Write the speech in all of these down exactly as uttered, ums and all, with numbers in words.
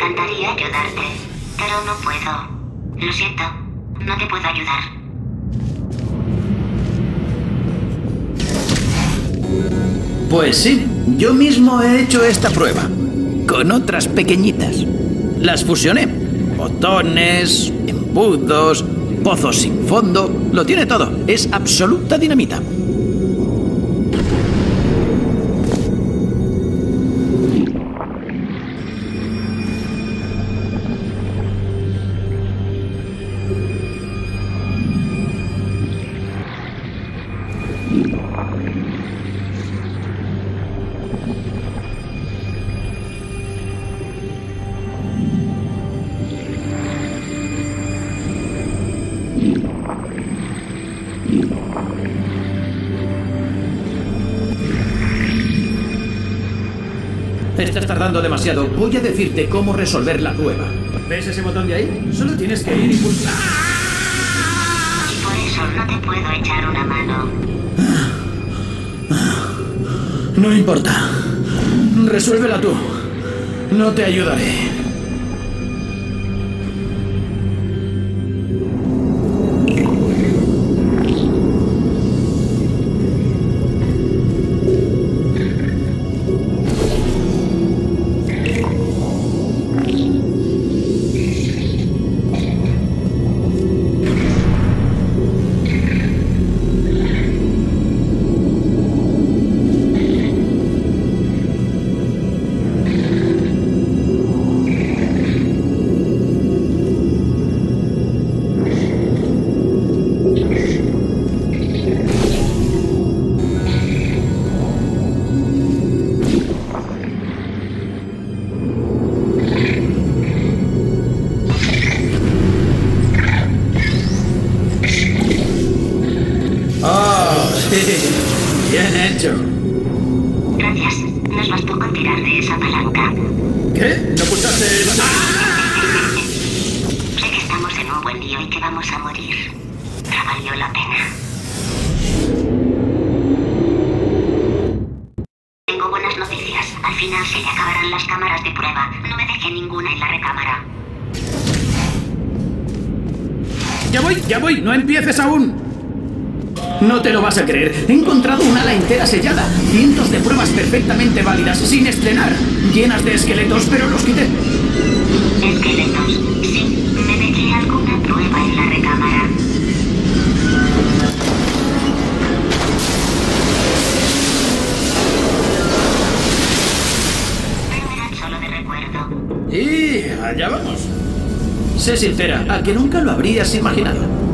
encantaría ayudarte, pero no puedo. Lo siento, no te puedo ayudar. Pues sí, yo mismo he hecho esta prueba, con otras pequeñitas. Las fusioné. Botones, embudos, pozos sin fondo, lo tiene todo. Es absoluta dinamita. Estás tardando demasiado. Voy a decirte cómo resolver la prueba. ¿Ves ese botón de ahí? Solo tienes que ir y pulsar. Y por eso no te puedo echar una mano. No importa. Resuélvela tú. No te ayudaré. Bien hecho. Gracias. Nos bastó con tirar de esa palanca. ¿Qué? ¿No pulsaste el... ¡Ah! Sé que estamos en un buen lío y que vamos a morir. Pero valió la pena. Tengo buenas noticias. Al final se le acabarán las cámaras de prueba. No me dejé ninguna en la recámara. Ya voy, ya voy. No empieces aún. No te lo vas a creer. He encontrado un ala entera sellada. Cientos de pruebas perfectamente válidas, sin estrenar. Llenas de esqueletos, pero los quité. ¿Esqueletos? Sí, me dejé alguna prueba en la recámara. Pero eran solo de recuerdo. Y allá vamos. Sé sincera, a que nunca lo habrías imaginado.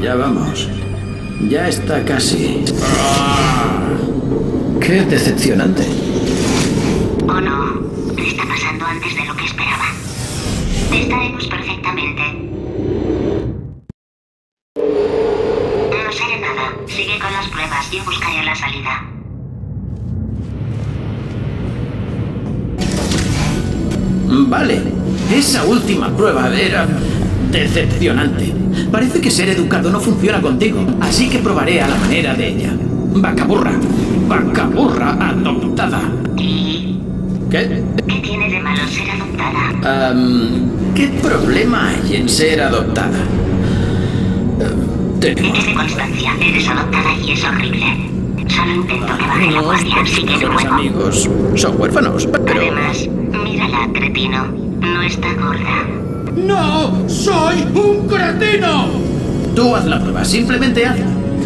Ya vamos. Ya está casi. ¡Qué decepcionante! Oh no, le está pasando antes de lo que esperaba. Estaremos perfectamente. No seré nada. Sigue con las pruebas. Yo buscaré la salida. Vale. Esa última prueba era decepcionante. Parece que ser educado no funciona contigo, así que probaré a la manera de ella. Vacaburra. Vacaburra adoptada. ¿Y ¿Qué? qué tiene de malo ser adoptada? Um, ¿Qué problema hay en ser adoptada? Uh, tenemos... Es de constancia. Eres adoptada y es horrible. Solo intento que baje la No, guardia, así que no los puedo. amigos son huérfanos, pero... Además, mírala, cretino. No está gorda. ¡No! ¡Soy un cretino! Tú haz la prueba, simplemente hazla.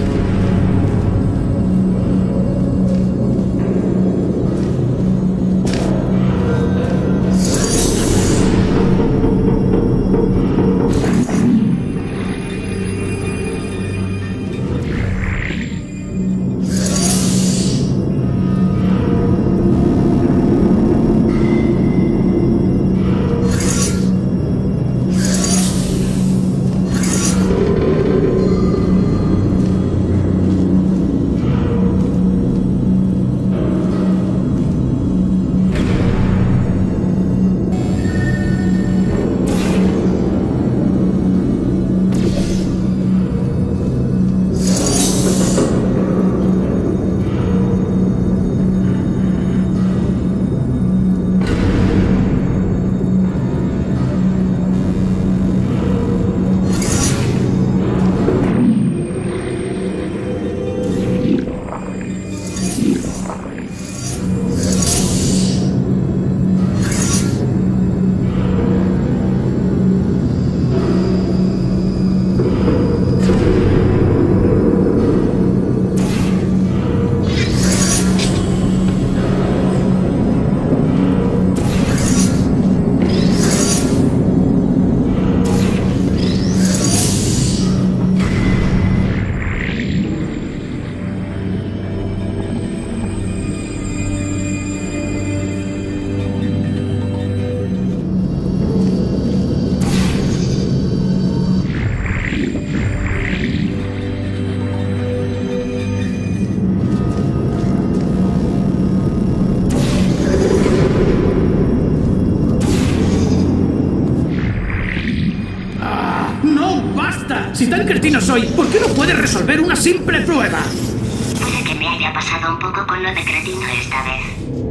Si tan cretino soy, ¿por qué no puedes resolver una simple prueba? Puede que me haya pasado un poco con lo de cretino esta vez.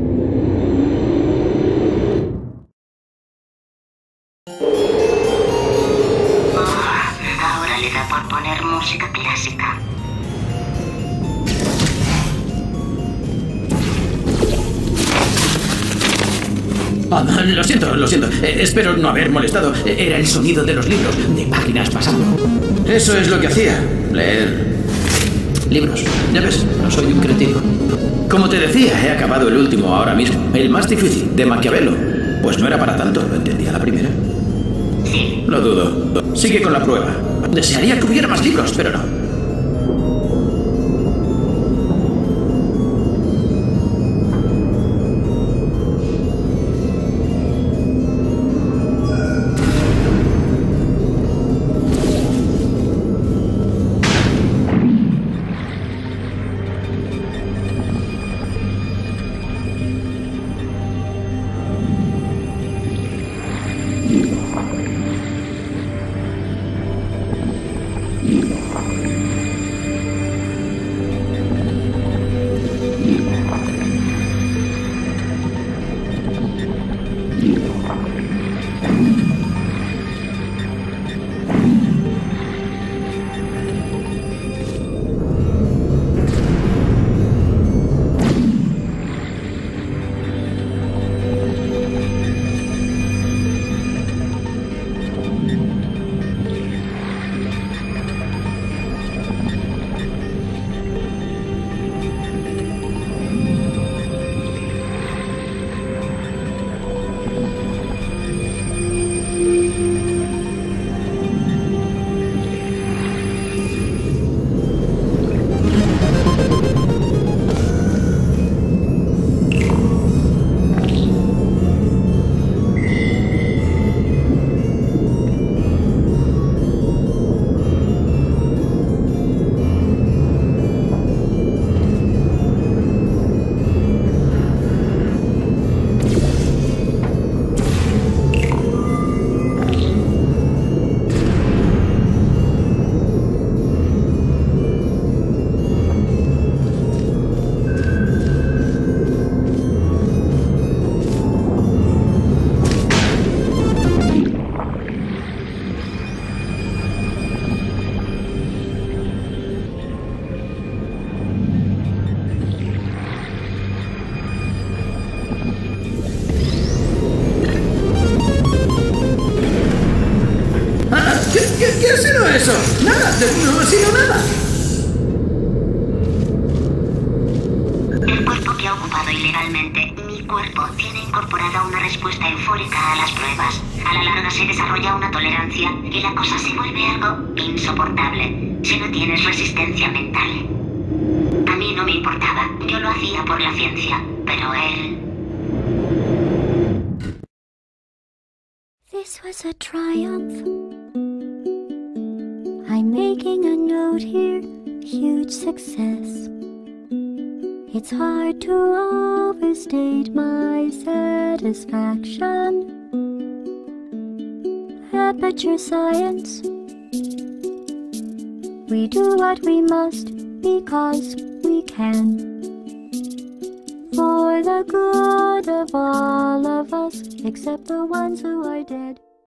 Oh, ahora le da por poner música clásica. Ah, lo siento, lo siento. Eh, espero no haber molestado. Eh, Era el sonido de los libros, de páginas pasando. Eso es lo que hacía, leer libros. Ya ves, no soy un cretino. Como te decía, he acabado el último ahora mismo, el más difícil, de Maquiavelo. Pues no era para tanto, lo entendí a la primera. Sí. Lo dudo. Sigue con la prueba. Desearía que hubiera más libros, pero no. You no ha sido nada. El cuerpo que ha ocupado ilegalmente mi cuerpo tiene incorporada una respuesta eufórica a las pruebas. A la larga se desarrolla una tolerancia y la cosa se vuelve algo insoportable si no tienes resistencia mental. A mí no me importaba, yo lo hacía por la ciencia, pero él... This was a triumph. I'm making a note here, huge success. It's hard to overstate my satisfaction. Aperture science. We do what we must because we can. For the good of all of us, except the ones who are dead.